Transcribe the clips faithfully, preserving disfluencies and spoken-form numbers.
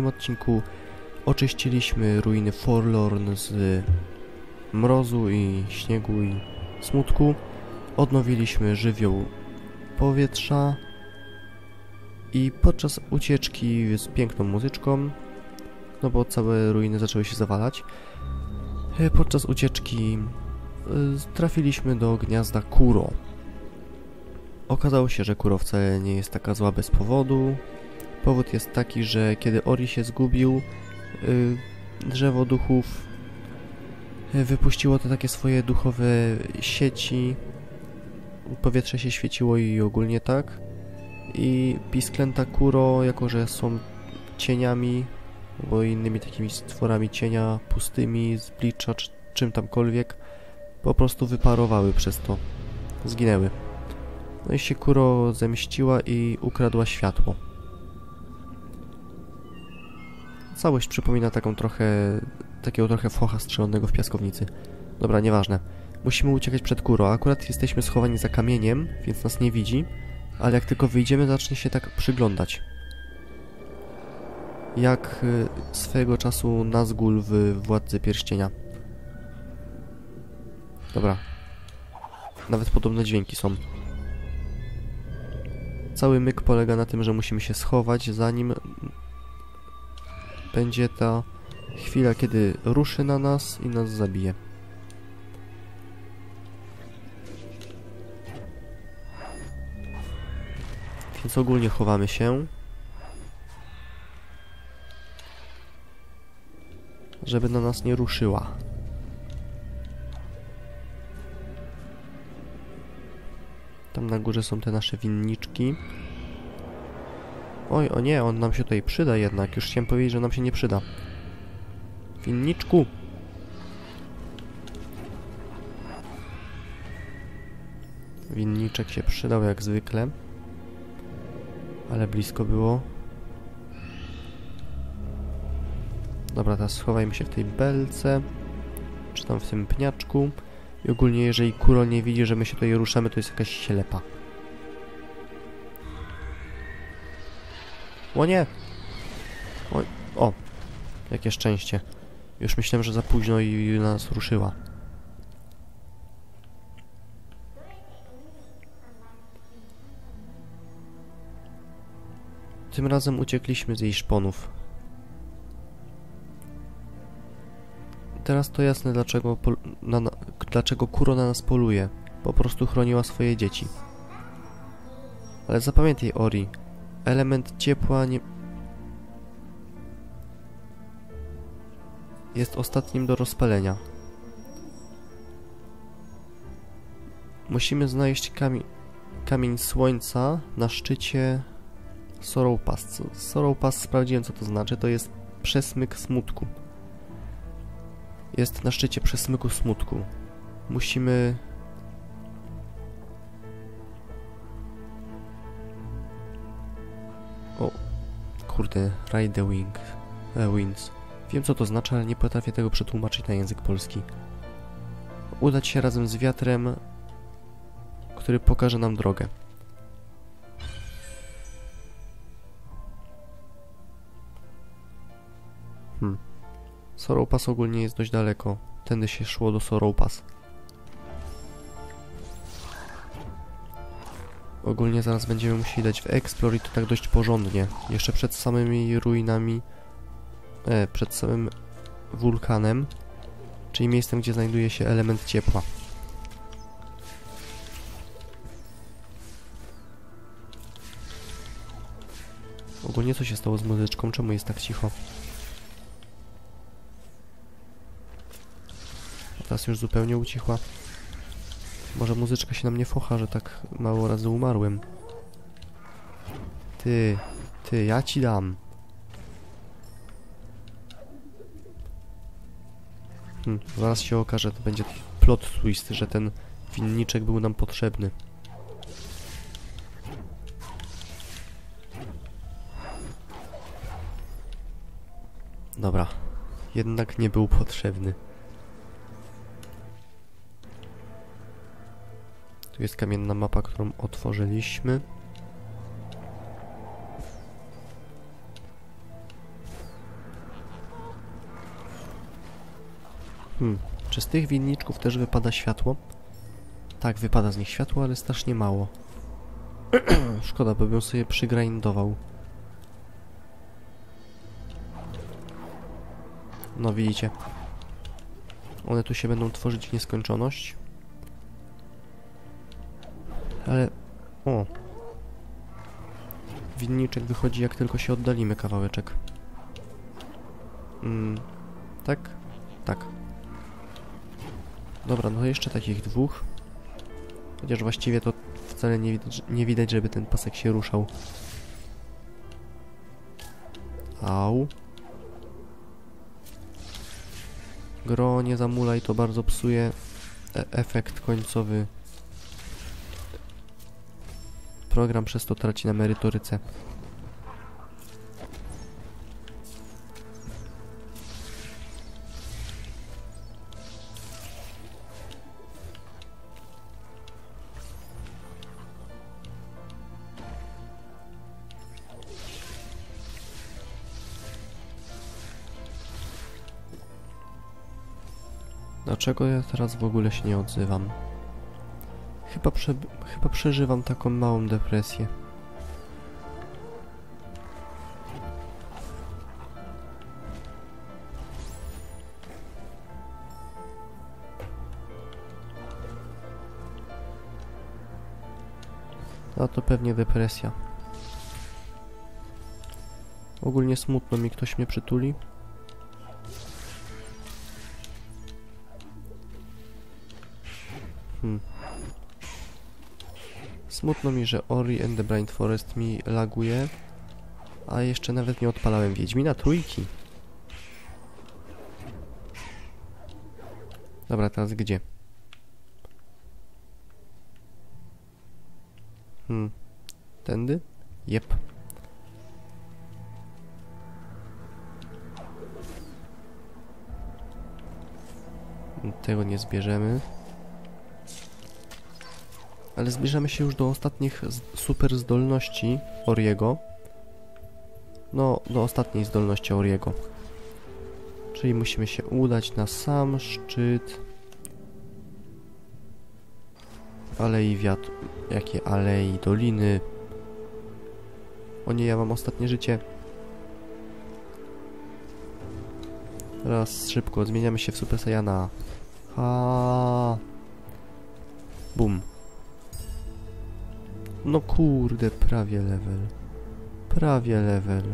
poprzednim odcinku oczyściliśmy ruiny Forlorn z mrozu i śniegu i smutku. Odnowiliśmy żywioł powietrza i podczas ucieczki z piękną muzyczką, no bo całe ruiny zaczęły się zawalać, podczas ucieczki trafiliśmy do gniazda Kuro. Okazało się, że Kuro wcale nie jest taka zła bez powodu. Powód jest taki, że kiedy Ori się zgubił, yy, drzewo duchów wypuściło te takie swoje duchowe sieci, powietrze się świeciło i ogólnie tak. I pisklęta Kuro, jako że są cieniami, bo innymi takimi stworami cienia, pustymi, z blicza, czy czym tamkolwiek, po prostu wyparowały przez to. Zginęły. No i się Kuro zemściła i ukradła światło. Całość przypomina taką trochę... takiego trochę focha strzelonego w piaskownicy. Dobra, nieważne. Musimy uciekać przed Kuro. Akurat jesteśmy schowani za kamieniem, więc nas nie widzi, ale jak tylko wyjdziemy, zacznie się tak przyglądać. Jak y, swego czasu Nazgul w Władcy Pierścienia. Dobra. Nawet podobne dźwięki są. Cały myk polega na tym, że musimy się schować, zanim będzie ta chwila, kiedy ruszy na nas i nas zabije. Więc ogólnie chowamy się, żeby na nas nie ruszyła. Tam na górze są te nasze winniczki. Oj, o nie, on nam się tutaj przyda jednak. Już chciałem powiedzieć, że nam się nie przyda. Winniczku! Winniczek się przydał jak zwykle. Ale blisko było. Dobra, teraz schowajmy się w tej belce. Czy tam w tym pniaczku. I ogólnie, jeżeli Kuro nie widzi, że my się tutaj ruszamy, to jest jakaś ślepa. O nie! O, o! Jakie szczęście. Już myślałem, że za późno i nas ruszyła. Tym razem uciekliśmy z jej szponów. Teraz to jasne, dlaczego, pol na, na, dlaczego Kuro na nas poluje. Po prostu chroniła swoje dzieci. Ale zapamiętaj, Ori, element ciepła nie... jest ostatnim do rozpalenia. Musimy znaleźć kami kamień słońca na szczycie Sorrow Pass. Sorrow Pass, sprawdziłem, co to znaczy. To jest przesmyk smutku. Jest na szczycie przesmyku smutku. Musimy... O, kurde, Ride the Wing. E, Winds. Wiem, co to znaczy, ale nie potrafię tego przetłumaczyć na język polski. Udać się razem z wiatrem, który pokaże nam drogę. Hmm. Sorrow Pass ogólnie jest dość daleko. Tędy się szło do Sorrow Pass. Ogólnie zaraz będziemy musieli dać w Explore i to tak dość porządnie. Jeszcze przed samymi ruinami... E, przed samym wulkanem. Czyli miejscem, gdzie znajduje się element ciepła. Ogólnie co się stało z muzyczką? Czemu jest tak cicho? Teraz już zupełnie ucichła. Może muzyczka się na mnie focha, że tak mało razy umarłem. Ty, ty, ja ci dam. Hmm, zaraz się okaże, to będzie plot twist, że ten winniczek był nam potrzebny. Dobra, jednak nie był potrzebny. Tu jest kamienna mapa, którą otworzyliśmy. Hmm. Czy z tych winniczków też wypada światło? Tak, wypada z nich światło, ale strasznie mało. Szkoda, bo bym sobie przygrindował. No widzicie. One tu się będą tworzyć w nieskończoność. Ale... O! Winniczek wychodzi, jak tylko się oddalimy kawałeczek. Mm, tak? Tak. Dobra, no jeszcze takich dwóch. Chociaż właściwie to wcale nie widać, nie widać, żeby ten pasek się ruszał. Au. Gro, nie zamulaj, to bardzo psuje e efekt końcowy. Program przez to traci na merytoryce. Dlaczego ja teraz w ogóle się nie odzywam? Chyba, prze chyba przeżywam taką małą depresję. A to pewnie depresja. Ogólnie smutno mi, ktoś mnie przytuli. Hmm. Smutno mi, że Ori and the Blind Forest mi laguje, a jeszcze nawet nie odpalałem Wiedźmina trójki. Dobra, teraz gdzie? Hmm. Tędy? Jep. Tego nie zbierzemy. Ale zbliżamy się już do ostatnich super zdolności Oriego. No, do ostatniej zdolności Oriego. Czyli musimy się udać na sam szczyt Alei Wiatru. Jakie alei, doliny. O nie, ja mam ostatnie życie. Raz, szybko, zmieniamy się w Super Saiyana. Ha. Bum. No kurde, prawie level. Prawie level.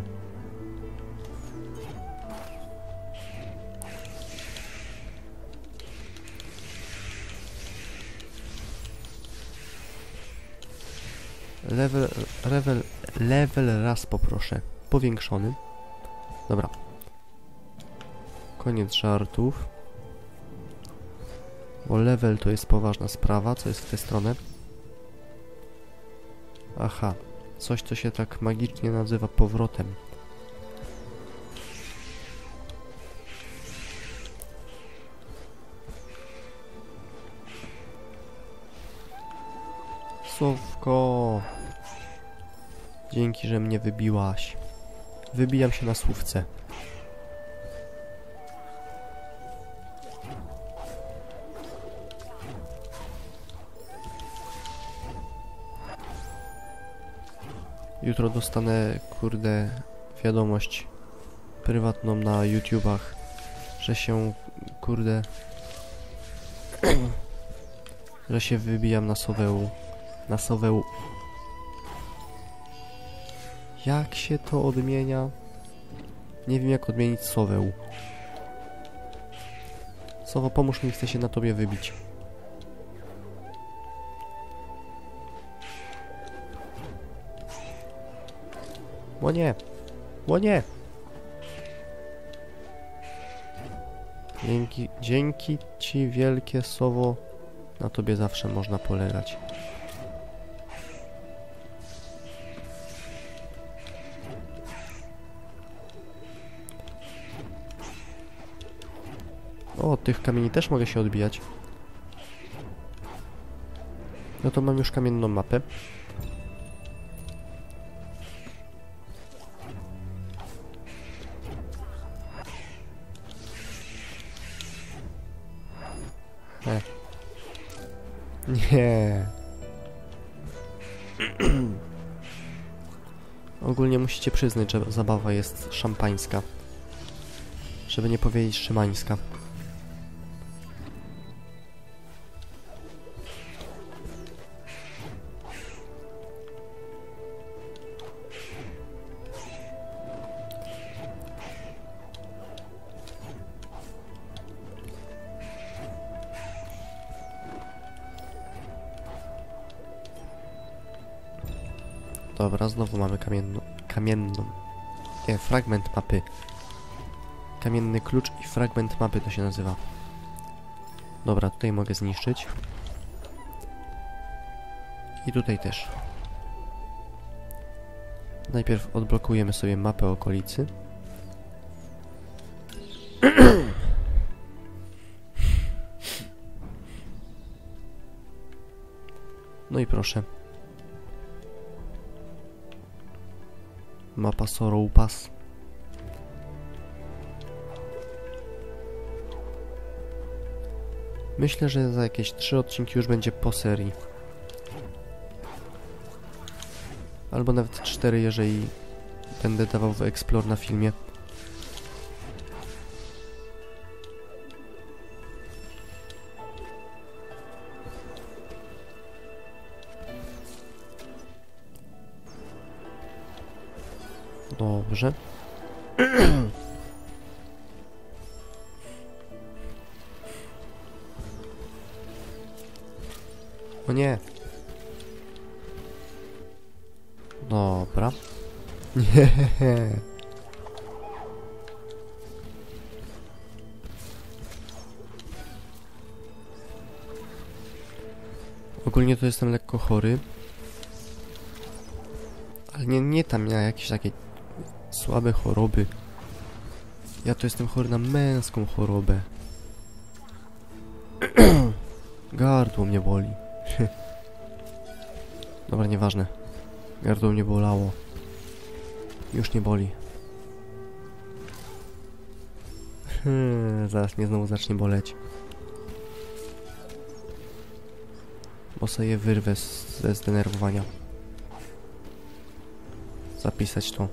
Level, level, level raz poproszę. Powiększony. Dobra. Koniec żartów. Bo level to jest poważna sprawa. Co jest w tę stronę? Aha. Coś, co się tak magicznie nazywa powrotem. Słówko. Dzięki, że mnie wybiłaś. Wybijam się na słówce. Jutro dostanę, kurde, wiadomość prywatną na YouTubach, że się, kurde, że się wybijam na soweł, na soweł. Jak się to odmienia? Nie wiem, jak odmienić soweł. Sowo, pomóż mi, chcę się na tobie wybić. O nie! O nie! Dzięki, dzięki ci, wielkie sowo. Na tobie zawsze można polegać. O, od tych kamieni też mogę się odbijać. No to mam już kamienną mapę. E. Nie. Ogólnie musicie przyznać, że zabawa jest szampańska. Żeby nie powiedzieć szymańska. Dobra, znowu mamy kamienną... Kamienną... Nie, fragment mapy. Kamienny klucz i fragment mapy to się nazywa. Dobra, tutaj mogę zniszczyć. I tutaj też. Najpierw odblokujemy sobie mapę okolicy. No i proszę. Mapa Sorrow Pass. Myślę, że za jakieś trzy odcinki już będzie po serii. Albo nawet cztery, jeżeli będę dawał w Explore na filmie. Dobrze. O nie. Dobra. Nie. Ogólnie to jestem lekko chory. Ale nie, nie tam na jakieś takie słabe choroby. Ja to jestem chory na męską chorobę. Gardło mnie boli. Dobra, nieważne. Gardło mnie bolało. Już nie boli. Zaraz mnie znowu zacznie boleć. Bo sobie wyrwę z, ze zdenerwowania. Zapisać to.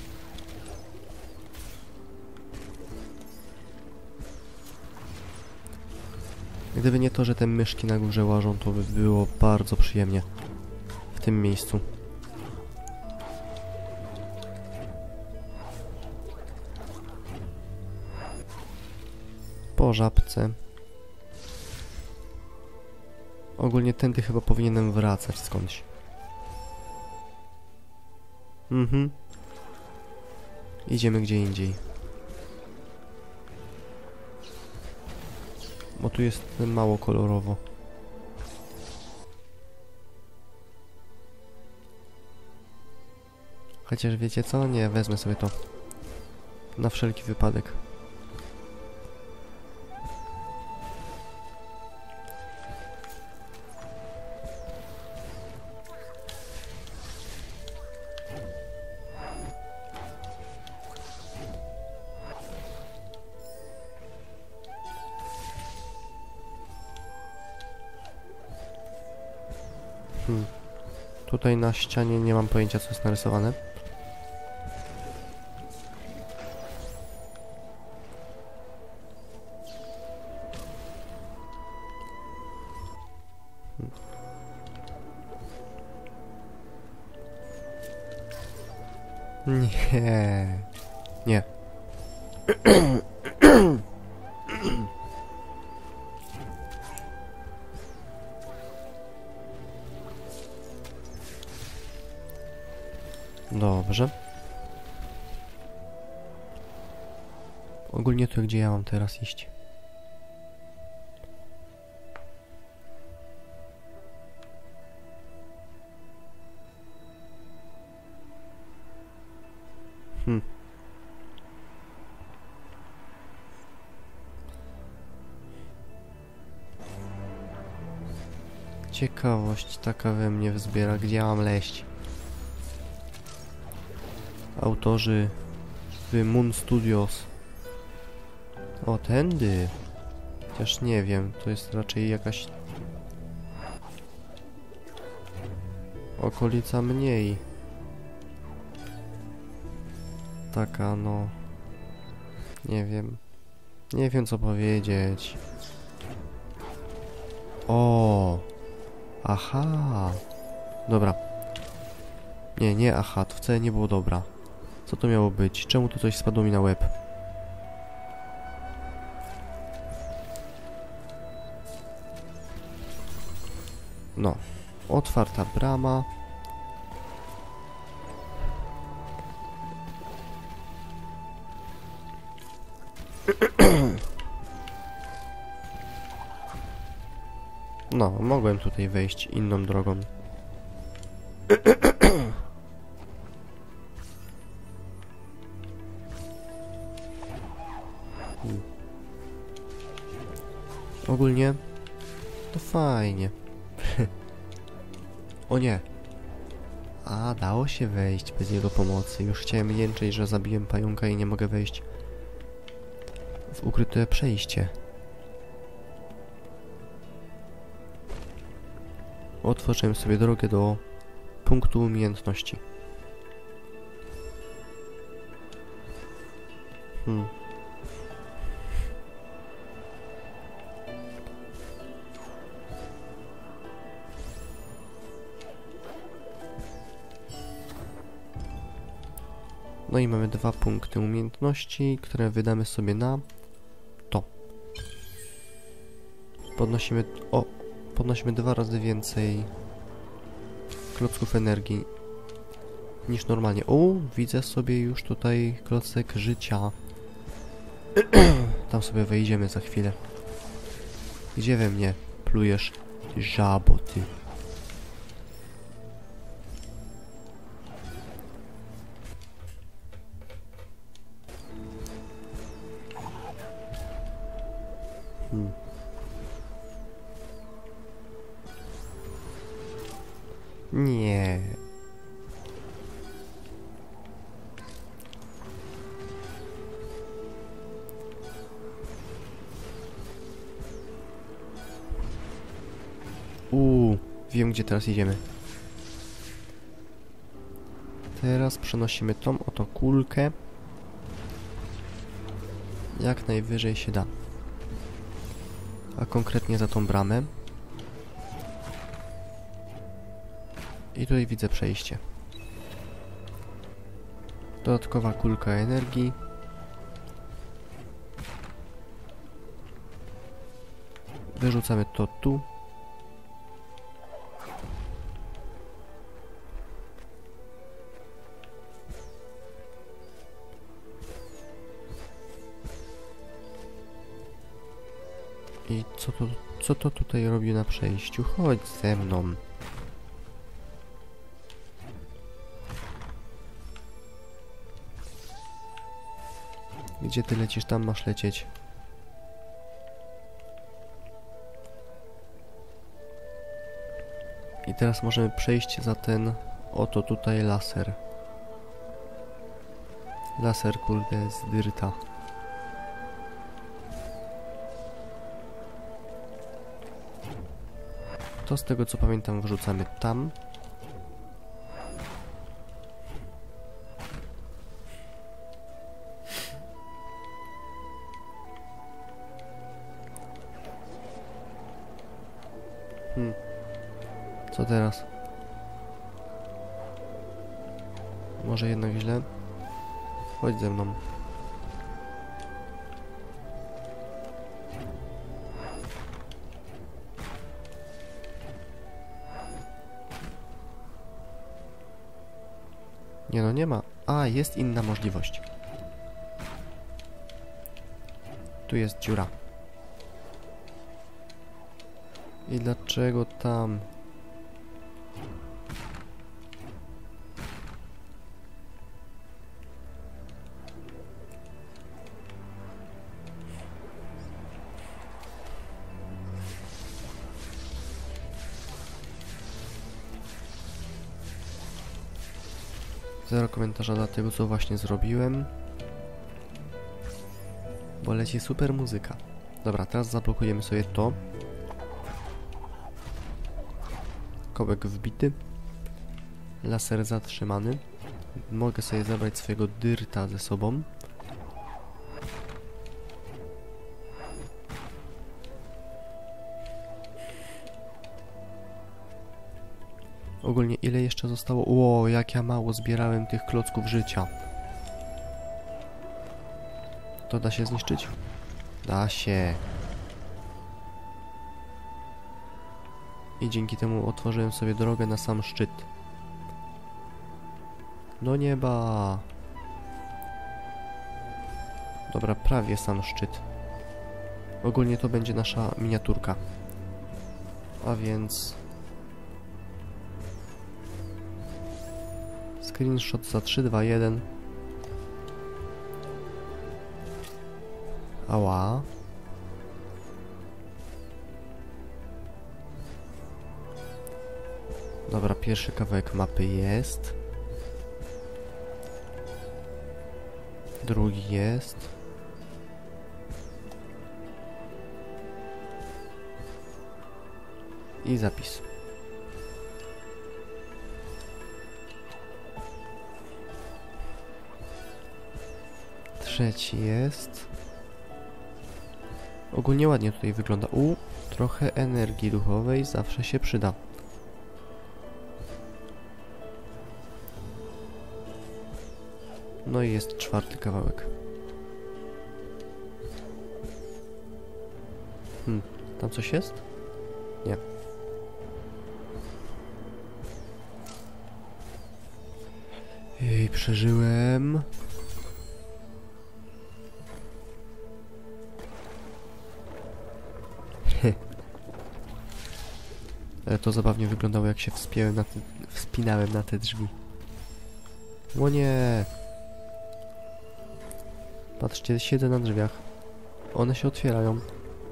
Gdyby nie to, że te myszki na górze łażą, to by było bardzo przyjemnie w tym miejscu. Po żabce. Ogólnie tędy chyba powinienem wracać skądś. Mhm. Idziemy gdzie indziej. Bo tu jest mało kolorowo. Chociaż wiecie co? Nie, wezmę sobie to. Na wszelki wypadek. Hmm. Tutaj na ścianie nie mam pojęcia, co jest narysowane. Hmm. Nie. Nie. Dobrze. Ogólnie to gdzie ja mam teraz iść? Hmm. Ciekawość taka we mnie wzbiera, gdzie ja mam leść. Autorzy w Moon Studios. O, tędy. Chociaż nie wiem, to jest raczej jakaś okolica mniej taka, no nie wiem, nie wiem co powiedzieć. O, aha, dobra. Nie, nie, aha, to wcale nie było dobra. Co to miało być? Czemu tu coś spadło mi na łeb? No, otwarta brama. No, mogłem tutaj wejść inną drogą. Hmm. Ogólnie to fajnie. O nie. A, dało się wejść bez jego pomocy. Już chciałem jęczeć, że zabiłem pająka i nie mogę wejść w ukryte przejście. Otworzyłem sobie drogę do punktu umiejętności. Hmm. No i mamy dwa punkty umiejętności, które wydamy sobie na to. Podnosimy... O! Podnosimy dwa razy więcej klocków energii niż normalnie. O! Widzę sobie już tutaj klocek życia. Tam sobie wejdziemy za chwilę. Gdzie we mnie plujesz, ty żabo, ty? Hmm. Nie. Uuu, wiem gdzie teraz idziemy. Teraz przenosimy tą oto kulkę jak najwyżej się da. A konkretnie za tą bramę. I tutaj widzę przejście. Dodatkowa kulka energii. Wyrzucamy to tu. I co to, co to tutaj robi na przejściu? Chodź ze mną. Gdzie ty lecisz? Tam masz lecieć. I teraz możemy przejść za ten oto tutaj laser. Laser, kurde, z dyrta. To z tego co pamiętam wrzucamy tam. Hmm. Co teraz? Może jednak źle? Chodź ze mną. Nie no, nie ma. A, jest inna możliwość. Tu jest dziura. I dlaczego tam? Zero komentarza dla tego, co właśnie zrobiłem. Bo leci super muzyka. Dobra, teraz zablokujemy sobie to. Kołek wbity. Laser zatrzymany. Mogę sobie zabrać swojego dyrta ze sobą. Ogólnie ile jeszcze zostało? Ło, jak ja mało zbierałem tych klocków życia. To da się zniszczyć? Da się. I dzięki temu otworzyłem sobie drogę na sam szczyt. Do nieba. Dobra, prawie sam szczyt. Ogólnie to będzie nasza miniaturka. A więc... Screenshot za trzy, dwa, jeden. Ała. Dobra, pierwszy kawałek mapy jest. Drugi jest. I zapis. Trzeci jest. Ogólnie ładnie tutaj wygląda. U, trochę energii duchowej zawsze się przyda. No i jest czwarty kawałek. Hmm, tam coś jest? Nie. Ej, przeżyłem. Ale to zabawnie wyglądało, jak się wspiąłem na te, wspinałem na te drzwi. O nie! Patrzcie, siedzę na drzwiach. One się otwierają.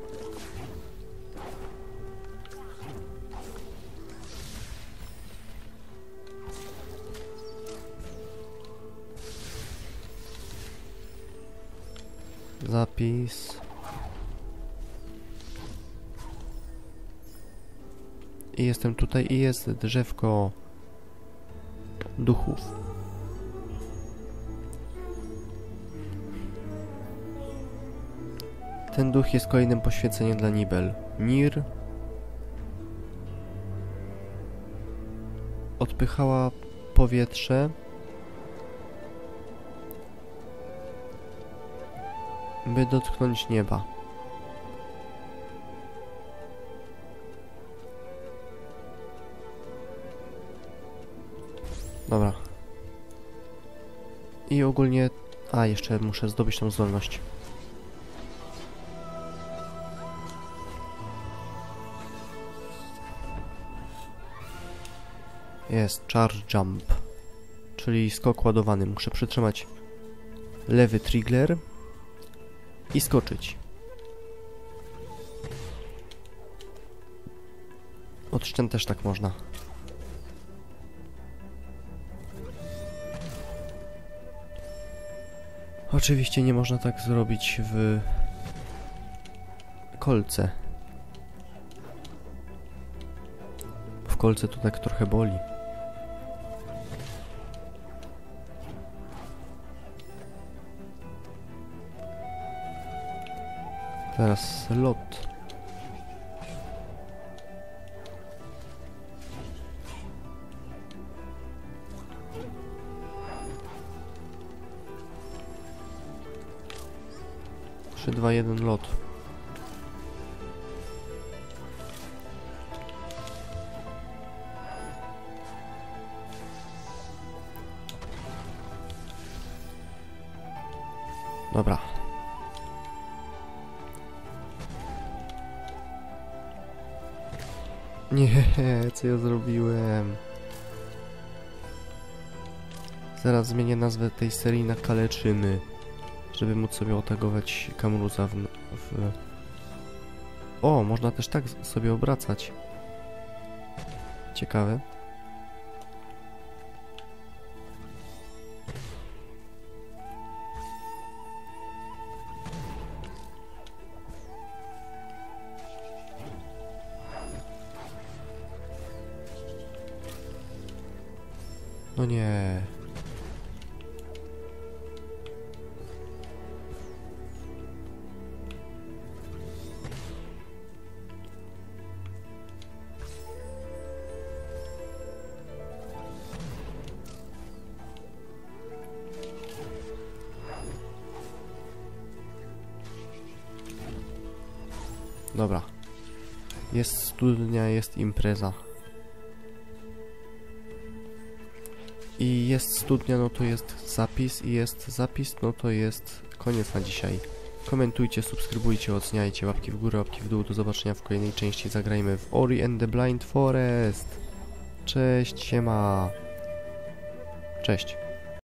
Zapis. I jestem tutaj i jest drzewko duchów. Ten duch jest kolejnym poświęceniem dla Nibel. Nir odpychała powietrze, by dotknąć nieba. Dobra. I ogólnie... A, jeszcze muszę zdobyć tą zdolność. Jest charge jump, czyli skok ładowany. Muszę przytrzymać lewy trigger i skoczyć. Od ścian też tak można. Oczywiście nie można tak zrobić w kolce. W kolce to tak trochę boli. Teraz lot. trzy, dwa, jeden, lot. Dobra. Nie, co ja zrobiłem? Zaraz zmienię nazwę tej serii na Kaleczymy, żeby móc sobie otagować Kamruza w, w... O, można też tak sobie obracać. Ciekawe. No nie. Dobra. Jest studnia, jest impreza. I jest studnia, no to jest zapis. I jest zapis, no to jest koniec na dzisiaj. Komentujcie, subskrybujcie, oceniajcie, łapki w górę, łapki w dół. Do zobaczenia w kolejnej części. Zagrajmy w Ori and the Blind Forest. Cześć, siema. Cześć.